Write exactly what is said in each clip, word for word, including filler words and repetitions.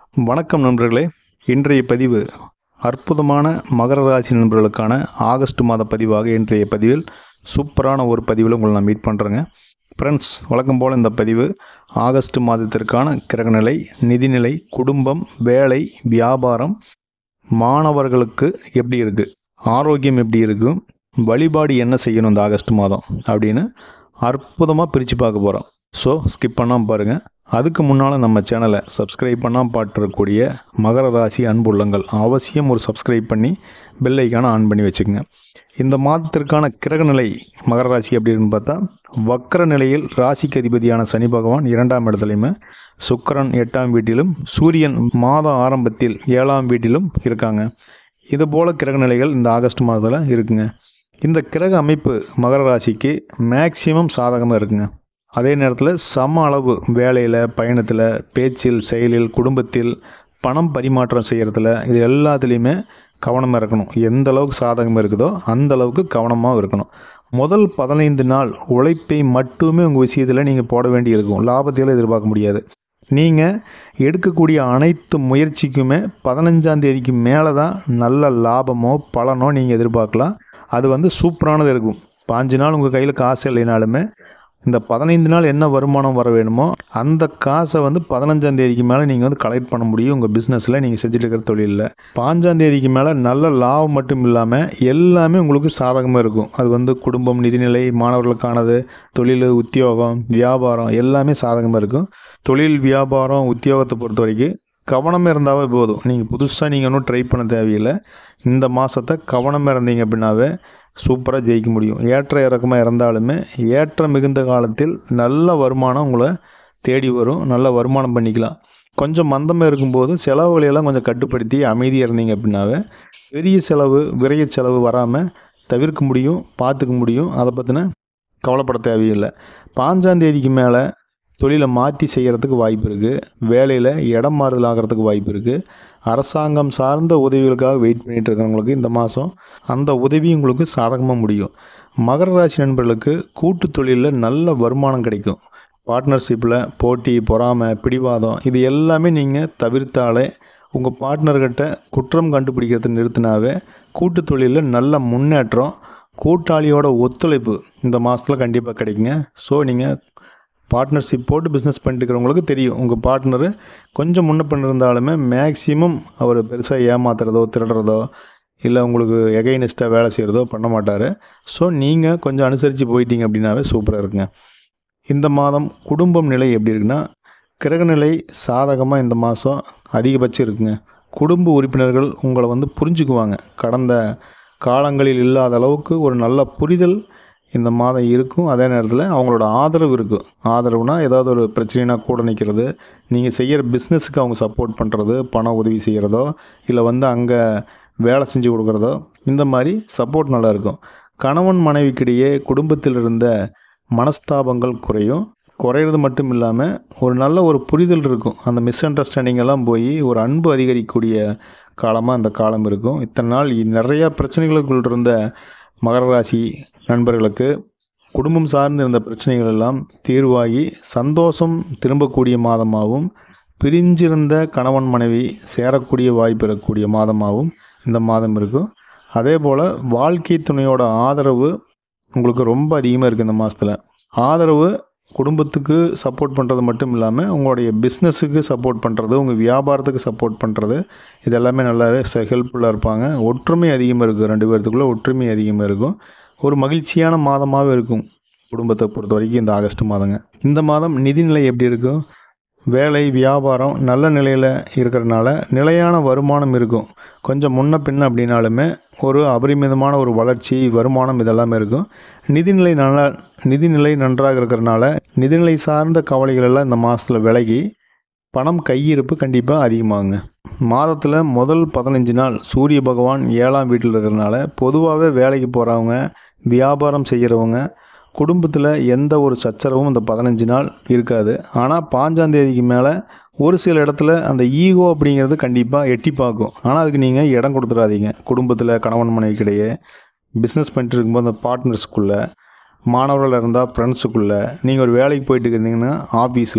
வணக்கம் நண்பர்களே. இன்றைய பதிவு அற்புதமான மகர ராசி நண்பர்களுக்கான ஆகஸ்ட் மாத பதிவாக இன்றைய பதிவில் சூப்பரான ஒரு பதிவில் உங்களை நான் மீட் பண்ணுறேங்க. ஃப்ரெண்ட்ஸ், வழக்கம் போல் இந்த பதிவு ஆகஸ்ட் மாதத்திற்கான கிரகநிலை, நிதிநிலை, குடும்பம், வேலை, வியாபாரம், மாணவர்களுக்கு எப்படி இருக்குது, ஆரோக்கியம் எப்படி இருக்கும், வழிபாடு என்ன செய்யணும் இந்த ஆகஸ்ட் மாதம் அப்படின்னு அற்புதமாக பிரித்து பார்க்க போகிறோம். ஸோ ஸ்கிப் பண்ணாமல் பாருங்கள். அதுக்கு முன்னால் நம்ம சேனலை சப்ஸ்கிரைப் பண்ணாமல் பார்த்துருக்கக்கூடிய மகர ராசி அன்புள்ளங்கள் அவசியம் ஒரு சப்ஸ்கிரைப் பண்ணி பெல் ஐக்கானை ஆன் பண்ணி வச்சுக்கோங்க. இந்த மாதத்திற்கான கிரகநிலை மகர ராசி அப்படின்னு பார்த்தா, வக்ர நிலையில் ராசிக்கு அதிபதியான சனி பகவான் இரண்டாம் இடத்துலையுமே, சுக்கிரன் எட்டாம் வீட்டிலும், சூரியன் மாத ஆரம்பத்தில் ஏழாம் வீட்டிலும் இருக்காங்க. இது போல் கிரகநிலைகள் இந்த ஆகஸ்ட் மாதத்தில் இருக்குங்க. இந்த கிரக அமைப்பு மகர ராசிக்கு மேக்சிமம் சாதகமாக இருக்குங்க. அதே நேரத்தில் சம அளவு வேலையில், பயணத்தில், பேச்சில், செயலில், குடும்பத்தில், பணம் பரிமாற்றம் செய்கிறதுல, இது எல்லாத்துலேயுமே கவனமாக இருக்கணும். எந்த அளவுக்கு சாதகமாக இருக்குதோ அந்த அளவுக்கு கவனமாக இருக்கணும். முதல் பதினைந்து நாள் உழைப்பை மட்டுமே உங்கள் விஷயத்தில் நீங்கள் போட வேண்டி இருக்கும். லாபத்தையும் எதிர்பார்க்க முடியாது. நீங்கள் எடுக்கக்கூடிய அனைத்து முயற்சிக்குமே பதினஞ்சாம் தேதிக்கு மேலே தான் நல்ல லாபமோ பலனோ நீங்கள் எதிர்பார்க்கலாம். அது வந்து சூப்பரானது இருக்கும். பாஞ்சு நாள் உங்கள் கையில் காசு இல்லைனாலுமே இந்த பதினைந்து நாள் என்ன வருமானம் வர வேணுமோ அந்த காசை வந்து பதினஞ்சாம் தேதிக்கு மேலே நீங்கள் வந்து கலெக்ட் பண்ண முடியும். உங்கள் பிஸ்னஸில் நீங்கள் செஞ்சுட்டு இருக்கிற தொழிலில் பாஞ்சாம் தேதிக்கு மேலே நல்ல லாபம் மட்டும் இல்லாமல் எல்லாமே உங்களுக்கு சாதகமாக இருக்கும். அது வந்து குடும்பம், நிதிநிலை, மாணவர்களுக்கானது, தொழில், உத்தியோகம், வியாபாரம் எல்லாமே சாதகமாக இருக்கும். தொழில், வியாபாரம், உத்தியோகத்தை பொறுத்த வரைக்கும் கவனமாக இருந்தாவே போதும். நீங்கள் புதுசாக நீங்கள் ஒன்றும் ட்ரை பண்ண தேவையில்லை. இந்த மாதத்தை கவனமாக இருந்தீங்க அப்படின்னாவே சூப்பராக ஜெயிக்க முடியும். ஏற்ற இறக்கமாக இருந்தாலுமே ஏற்ற மிகுந்த காலத்தில் நல்ல வருமானம் உங்களை தேடி வரும். நல்ல வருமானம் பண்ணிக்கலாம். கொஞ்சம் மந்தமாக இருக்கும்போது செலவுகளையெல்லாம் கொஞ்சம் கட்டுப்படுத்தி அமைதியாக இருந்தீங்க அப்படின்னாவே பெரிய செலவு, விரைய செலவு வராமல் தவிர்க்க முடியும், பார்த்துக்க முடியும். அதை பற்றின கவலைப்பட தேவையில்லை. பாஞ்சாம் தேதிக்கு மேலே தொழிலை மாற்றி செய்கிறதுக்கு வாய்ப்பு இருக்குது. வேலையில் இடம் மாறுதல் ஆகிறதுக்கு வாய்ப்பு இருக்குது. அரசாங்கம் சார்ந்த உதவிகளுக்காக வெயிட் பண்ணிகிட்டு இருக்கிறவங்களுக்கு இந்த மாதம் அந்த உதவி உங்களுக்கு சாதகமாக முடியும். மகர ராசி நண்பர்களுக்கு கூட்டு தொழிலில் நல்ல வருமானம் கிடைக்கும். பார்ட்னர்ஷிப்பில் போட்டி, பொறாமை, பிடிவாதம் இது எல்லாமே நீங்கள் தவிர்த்தாலே, உங்கள் பார்ட்னர்கிட்ட குற்றம் கண்டுபிடிக்கிறத நிறுத்தினாவே கூட்டு தொழிலில் நல்ல முன்னேற்றம், கூட்டாளியோட ஒத்துழைப்பு இந்த மாதத்தில் கண்டிப்பாக கிடைக்குங்க. ஸோ நீங்கள் பார்ட்னர்ஷிப் போட்டு பிஸ்னஸ் பண்ணிட்டு இருக்கிறவங்களுக்கு தெரியும், உங்கள் பார்ட்னரு கொஞ்சம் முன்ன பண்ணிருந்தாலுமே மேக்ஸிமம் அவர் பெருசாக ஏமாத்துறதோ, திருடுறதோ, இல்லை உங்களுக்கு எகைனிஸ்ட்டாக வேலை செய்கிறதோ பண்ண மாட்டார். ஸோ நீங்கள் கொஞ்சம் அனுசரித்து போயிட்டீங்க அப்படின்னாவே சூப்பராக இருக்குங்க. இந்த மாதம் குடும்பம் நிலை எப்படி இருக்குன்னா, கிரகநிலை சாதகமாக இந்த மாதம் அதிகபட்சம் இருக்குங்க. குடும்ப உறுப்பினர்கள் உங்களை வந்து புரிஞ்சுக்குவாங்க. கடந்த காலங்களில் இல்லாத அளவுக்கு ஒரு நல்ல புரிதல் இந்த மாதம் இருக்கும். அதே நேரத்தில் அவங்களோட ஆதரவு இருக்கும். ஆதரவுனா ஏதாவது ஒரு பிரச்சனைனா கூட நிற்கிறது, நீங்கள் செய்கிற பிஸ்னஸுக்கு அவங்க சப்போர்ட் பண்ணுறது, பண உதவி செய்கிறதோ, இல்லை வந்து அங்கே வேலை செஞ்சு கொடுக்குறதோ, இந்த மாதிரி சப்போர்ட் நல்லா இருக்கும். கணவன் மனைவிக்கிடையே குடும்பத்தில் இருந்த மனஸ்தாபங்கள் குறையும். குறையிறது மட்டும் இல்லாமல் ஒரு நல்ல ஒரு புரிதல் இருக்கும். அந்த மிஸ் அண்டர்ஸ்டாண்டிங் எல்லாம் போய் ஒரு அன்பு அதிகரிக்கக்கூடிய காலமாக அந்த காலம் இருக்கும். இத்தனை நாள் நிறையா பிரச்சனைகளுக்குள் இருந்த மகர ராசி நண்பர்களுக்கு குடும்பம் சார்ந்து இருந்த பிரச்சனைகள் எல்லாம் தீர்வாகி சந்தோஷம் திரும்பக்கூடிய மாதமாகவும், பிரிஞ்சிருந்த கணவன் மனைவி சேரக்கூடிய வாய்ப்பு இருக்கக்கூடிய மாதமாகவும் இந்த மாதம் இருக்கும். அதே போல் வாழ்க்கை துணையோட ஆதரவு உங்களுக்கு ரொம்ப அதிகமாக இருக்குது இந்த மாதத்தில். ஆதரவு குடும்பத்துக்கு சப்போர்ட் பண்ணுறது மட்டும் இல்லாமல் உங்களுடைய பிஸ்னஸுக்கு சப்போர்ட் பண்ணுறது, உங்கள் வியாபாரத்துக்கு சப்போர்ட் பண்ணுறது, இது எல்லாமே நல்லாவே ஹெல்ப்ஃபுல்லாக இருப்பாங்க. ஒற்றுமை அதிகமாக இருக்கும். ரெண்டு பேர்த்துக்குள்ளே ஒற்றுமை அதிகமாக இருக்கும். ஒரு மகிழ்ச்சியான மாதமாகவே இருக்கும் குடும்பத்தை பொறுத்த வரைக்கும் இந்த ஆகஸ்ட் மாதங்க. இந்த மாதம் நிதிநிலை எப்படி இருக்கும்? வேலை, வியாபாரம் நல்ல நிலையில் இருக்கிறதுனால நிலையான வருமானம் இருக்கும். கொஞ்சம் முன்ன பின்ன அப்படின்னாலுமே ஒரு அபரிமிதமான ஒரு வளர்ச்சி, வருமானம் இதெல்லாமே இருக்கும். நிதிநிலை நல்லா நிதிநிலை நன்றாக இருக்கிறதுனால நிதிநிலை சார்ந்த கவலைகள் எல்லாம் இந்த மாதத்தில் விலகி பணம் கையிருப்பு கண்டிப்பாக அதிகமாகுங்க. மாதத்தில் முதல் பதினஞ்சு நாள் சூரிய பகவான் ஏழாம் வீட்டில் இருக்கிறதுனால பொதுவாகவே வேலைக்கு போகிறவங்க, வியாபாரம் செய்கிறவங்க, குடும்பத்தில் எந்த ஒரு சச்சரவும் இந்த பதினஞ்சு நாள் இருக்காது. ஆனால் பாஞ்சாம் தேதிக்கு மேலே ஒரு சில இடத்துல அந்த ஈகோ அப்படிங்கிறது கண்டிப்பாக எட்டி பார்க்கும். ஆனால் அதுக்கு நீங்கள் இடம் கொடுத்துடாதீங்க. குடும்பத்தில் கணவன் மனைவிக்கிடையே, பிஸ்னஸ் பண்ணிட்டு இருக்கும்போது அந்த பார்ட்னர்ஸுக்குள்ளே, மாணவர்கள் இருந்தால் ஃப்ரெண்ட்ஸுக்குள்ளே, நீங்கள் ஒரு வேலைக்கு போயிட்டு இருந்தீங்கன்னா ஆஃபீஸில்,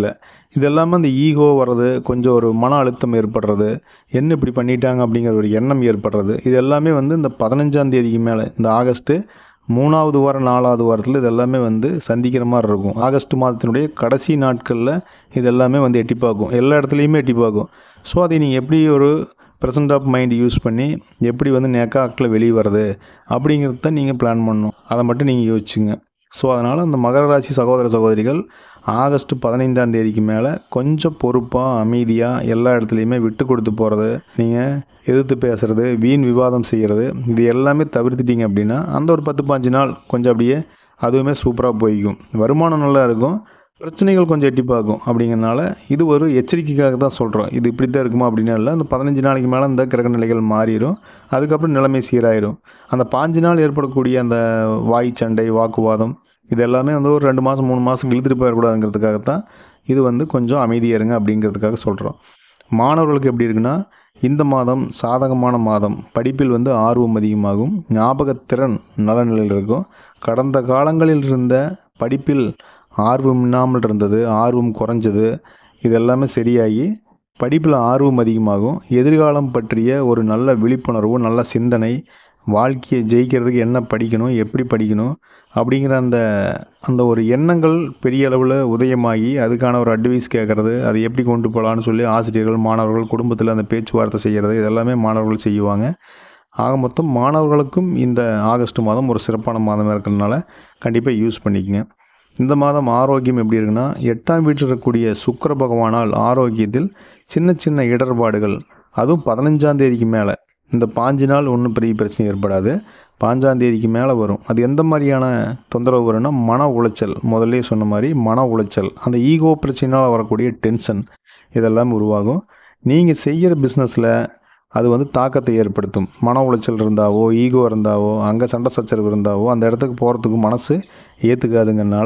இது எல்லாமே அந்த ஈகோ வர்றது, கொஞ்சம் ஒரு மன அழுத்தம் ஏற்படுறது, என்ன இப்படி பண்ணிட்டாங்க அப்படிங்கிற ஒரு எண்ணம் ஏற்படுறது, இது எல்லாமே வந்து இந்த பதினஞ்சாம் தேதிக்கு மேலே, இந்த ஆகஸ்ட்டு மூணாவது வாரம் நாலாவது வாரத்தில் இது எல்லாமே வந்து சந்திக்கிற மாதிரி இருக்கும். ஆகஸ்ட் மாதத்தினுடைய கடைசி நாட்களில் இது எல்லாமே வந்து எட்டி பார்க்கும், எல்லா இடத்துலையுமே எட்டி பார்க்கும். ஸோ அதை நீங்கள் எப்படி ஒரு ப்ரெசன்ட் ஆஃப் மைண்ட் யூஸ் பண்ணி எப்படி வந்து நேக்காக்கில் வெளியே வர்றது அப்படிங்கிறது தான் நீங்கள் பிளான் பண்ணணும். அதை மட்டும் நீங்கள் யோசிச்சுங்க. ஸோ அதனால் அந்த மகர ராசி சகோதர சகோதரிகள் ஆகஸ்ட் பதினைந்தாம் தேதிக்கு மேலே கொஞ்சம் பொறுப்பாக அமைதியாக எல்லா இடத்துலையுமே விட்டு கொடுத்து போகிறது, நீங்கள் எதிர்த்து பேசுகிறது, வீண் விவாதம் செய்கிறது, இது எல்லாமே தவிர்த்துட்டிங்க அப்படின்னா அந்த ஒரு பத்து பாஞ்சு நாள் கொஞ்சம் அப்படியே அதுவுமே சூப்பராக போய்க்கும். வருமானம் நல்லா இருக்கும், பிரச்சனைகள் கொஞ்சம் எட்டி பார்க்கும். அப்படிங்கிறனால இது ஒரு எச்சரிக்கைக்காக தான் சொல்கிறோம். இது இப்படி தான் இருக்குமா அப்படின்னா இல்லை, அந்த பதினஞ்சு நாளைக்கு மேலே அந்த கிரக நிலைகள் மாறிடும், அதுக்கப்புறம் நிலைமை சீராயிரும். அந்த பாஞ்சு நாள் ஏற்படக்கூடிய அந்த வாய் சண்டை வாக்குவாதம் இது எல்லாமே வந்து ஒரு ரெண்டு மாதம் மூணு மாதம் இழுத்துட்டு போயிடக்கூடாதுங்கிறதுக்காகத்தான் இது வந்து கொஞ்சம் அமைதியாக இருங்க அப்படிங்கிறதுக்காக சொல்கிறோம். மாணவர்களுக்கு எப்படி இருக்குன்னா, இந்த மாதம் சாதகமான மாதம், படிப்பில் வந்து ஆர்வம் அதிகமாகும், ஞாபகத்திறன் நல்ல நிலையில் இருக்கும். கடந்த காலங்களில் இருந்த படிப்பில் ஆர்வம் இல்லாமல் இருந்தது, ஆர்வம் குறைஞ்சது, இது எல்லாமே சரியாகி படிப்பில் ஆர்வம் அதிகமாகும். எதிர்காலம் பற்றிய ஒரு நல்ல விழிப்புணர்வு, நல்ல சிந்தனை, வாழ்க்கையை ஜெயிக்கிறதுக்கு என்ன படிக்கணும், எப்படி படிக்கணும் அப்படிங்கிற அந்த அந்த ஒரு எண்ணங்கள் பெரிய அளவில் உதயமாகி அதுக்கான ஒரு அட்வைஸ் கேட்குறது, அதை எப்படி கொண்டு போகலான்னு சொல்லி ஆசிரியர்கள் மாணவர்கள் குடும்பத்தில் அந்த பேச்சுவார்த்தை செய்கிறது, இதெல்லாமே மாணவர்கள் செய்வாங்க. ஆக மொத்தம் மாணவர்களுக்கும் இந்த ஆகஸ்ட் மாதம் ஒரு சிறப்பான மாதமாக இருக்கிறதுனால கண்டிப்பாக யூஸ் பண்ணிக்கங்க. இந்த மாதம் ஆரோக்கியம் எப்படி இருக்குன்னா, எட்டாம் வீட்டில் இருக்கக்கூடிய சுக்கிர பகவானால் ஆரோக்கியத்தில் சின்ன சின்ன இடர்பாடுகள், அதுவும் பதினஞ்சாம் தேதிக்கு மேலே, இந்த பாஞ்சு நாள் ஒன்றும் பெரிய பிரச்சனை ஏற்படாது, பாஞ்சாம் தேதிக்கு மேலே வரும். அது எந்த மாதிரியான தொந்தரவு வரும்னா, மன உளைச்சல், முதல்ல சொன்ன மாதிரி மன உளைச்சல், அந்த ஈகோ பிரச்சனையால் வரக்கூடிய டென்ஷன் இதெல்லாம் உருவாகும். நீங்கள் செய்கிற பிஸ்னஸில் அது வந்து தாக்கத்தை ஏற்படுத்தும். மன உளைச்சல் இருந்தாவோ, ஈகோ இருந்தாவோ, அங்கே சண்டை சச்சரவு இருந்தாவோ அந்த இடத்துக்கு போகிறதுக்கு மனசு ஏற்றுக்காதுங்கிறனால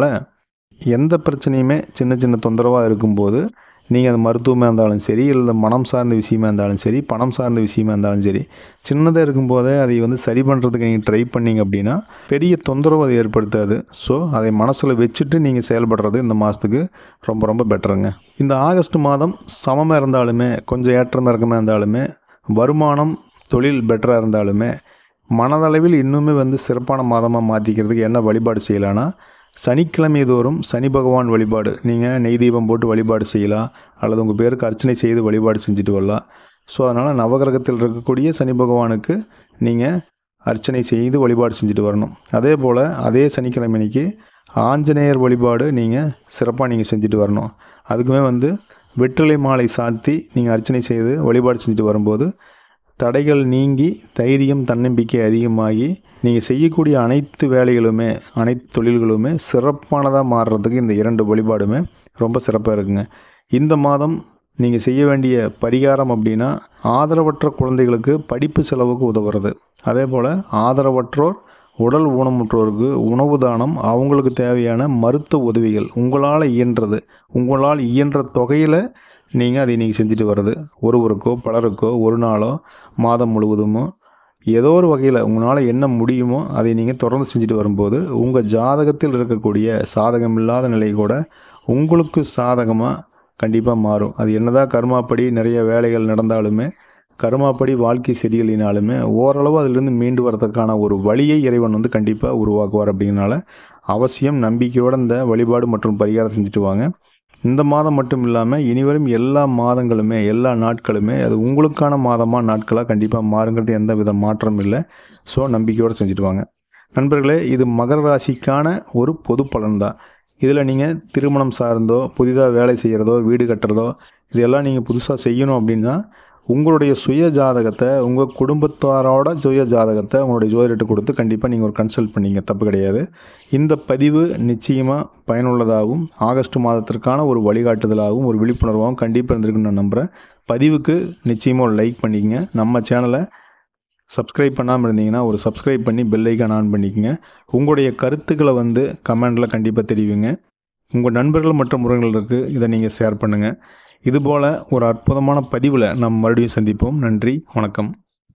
எந்த பிரச்சனையுமே சின்ன சின்ன தொந்தரவாக இருக்கும்போது நீங்கள் அது மருத்துவமாக இருந்தாலும் சரி, இல்லை மனம் சார்ந்த விஷயமா இருந்தாலும் சரி, பணம் சார்ந்த விஷயமா இருந்தாலும் சரி, சின்னதாக இருக்கும்போதே அதை வந்து சரி பண்ணுறதுக்கு நீங்கள் ட்ரை பண்ணிங்க அப்படின்னா பெரிய தொந்தரவு அதை ஏற்படுத்தாது. ஸோ அதை மனசில் வச்சுட்டு நீங்கள் செயல்படுறது இந்த மாதத்துக்கு ரொம்ப ரொம்ப பெட்டருங்க. இந்த ஆகஸ்ட் மாதம் சமமாக இருந்தாலுமே, கொஞ்சம் ஏற்றம் இறக்கமாக இருந்தாலுமே, வருமானம் தொழில் பெட்டராக இருந்தாலுமே, மனதளவில் இன்னுமே வந்து சிறப்பான மாதமாக மாற்றிக்கிறதுக்கு என்ன வழிபாடு செய்யலான்னா, சனிக்கிழமை தோறும் சனி பகவான் வழிபாடு, நீங்கள் நெய் தீபம் போட்டு வழிபாடு செய்யலாம், அல்லது உங்கள் பேருக்கு அர்ச்சனை செய்து வழிபாடு செஞ்சுட்டு வரலாம். ஸோ அதனால் நவகிரகத்தில் இருக்கக்கூடிய சனி பகவானுக்கு நீங்கள் அர்ச்சனை செய்து வழிபாடு செஞ்சுட்டு வரணும். அதே போல் அதே சனிக்கிழமை அன்னைக்கு ஆஞ்சநேயர் வழிபாடு நீங்கள் சிறப்பாக நீங்கள் செஞ்சுட்டு வரணும். அதுக்குமே வந்து வெற்றிலை மாலை சாத்தி நீங்கள் அர்ச்சனை செய்து வழிபாடு செஞ்சுட்டு வரும்போது தடைகள் நீங்கி தைரியம் தன்னம்பிக்கை அதிகமாகி நீங்கள் செய்யக்கூடிய அனைத்து வேலைகளுமே அனைத்து தொழில்களுமே சிறப்பானதாக மாறுறதுக்கு இந்த இரண்டு வழிபாடுமே ரொம்ப சிறப்பாக இருக்குங்க. இந்த மாதம் நீங்கள் செய்ய வேண்டிய பரிகாரம் அப்படின்னா, ஆதரவற்ற குழந்தைகளுக்கு படிப்பு செலவுக்கு உதவுறது, அதே போல் ஆதரவற்றோர் உடல் ஊனமுற்றோருக்கு உணவு தானம், அவங்களுக்கு தேவையான மருத்துவ உதவிகள் உங்களால் இயன்றது, உங்களால் இயன்ற தொகையில் நீங்கள் அதை நீங்கள் செஞ்சுட்டு வர்றது, ஒருவருக்கோ பலருக்கோ ஒரு நாளோ மாதம் முழுவதுமோ ஏதோ ஒரு வகையில் உங்களால் என்ன முடியுமோ அதை நீங்கள் தொடர்ந்து செஞ்சுட்டு வரும்போது உங்கள் ஜாதகத்தில் இருக்கக்கூடிய சாதகமில்லாத நிலை கூட உங்களுக்கு சாதகமாக கண்டிப்பாக மாறும். அது என்னதான் கர்மாப்படி நிறைய வேலைகள் நடந்தாலுமே, கர்மாப்படி வாழ்க்கை சரியில்லைனாலுமே ஓரளவு அதிலிருந்து மீண்டு வரதுக்கான ஒரு வழியை இறைவன் வந்து கண்டிப்பாக உருவாக்குவார். அப்படிங்கிறனால அவசியம் நம்பிக்கையோடு இந்த வழிபாடு மற்றும் பரிகாரம் செஞ்சுட்டு வாங்க. இந்த மாதம் மட்டும் இல்லாமல் இனிவரும் எல்லா மாதங்களுமே எல்லா நாட்களுமே அது உங்களுக்கான மாதமாக நாட்களாக கண்டிப்பாக மாறுங்கிறது எந்த வித மாற்றம் இல்லை. ஸோ நம்பிக்கையோடு செஞ்சுட்டு வாங்க. நண்பர்களே, இது மகர ராசிக்கான ஒரு பொது பலன் தான். இதில் நீங்கள் திருமணம் சார்ந்தோ, புதிதாக வேலை செய்கிறதோ, வீடு கட்டுறதோ, இதெல்லாம் நீங்கள் புதுசாக செய்யணும் அப்படின்னா உங்களுடைய சுய ஜாதகத்தை, உங்கள் குடும்பத்தாரோட சுய ஜாதகத்தை உங்களுடைய ஜோதிடர்கிட்ட கொடுத்து கண்டிப்பாக நீங்கள் ஒரு கன்சல்ட் பண்ணிங்க, தப்பு கிடையாது. இந்த பதிவு நிச்சயமாக பயனுள்ளதாகவும் ஆகஸ்ட் மாதத்திற்கான ஒரு வழிகாட்டுதலாகவும் ஒரு விழிப்புணர்வாகவும் கண்டிப்பாக இருந்திருக்குன்னு நான் நம்புகிறேன். பதிவுக்கு நிச்சயமாக ஒரு லைக் பண்ணிக்கங்க. நம்ம சேனலை சப்ஸ்கிரைப் பண்ணாமல் இருந்தீங்கன்னா ஒரு சப்ஸ்கிரைப் பண்ணி பெல் ஐக்கான் ஆன் பண்ணிக்கங்க. உங்களுடைய கருத்துக்களை வந்து கமெண்டில் கண்டிப்பாக தெரிவிங்க. உங்கள் நண்பர்கள் மற்றும் உறவினர்களுக்கு இதை நீங்கள் ஷேர் பண்ணுங்கள். இதுபோல் ஒரு அற்புதமான பதிவில் நாம் மறுபடியும் சந்திப்போம். நன்றி, வணக்கம்.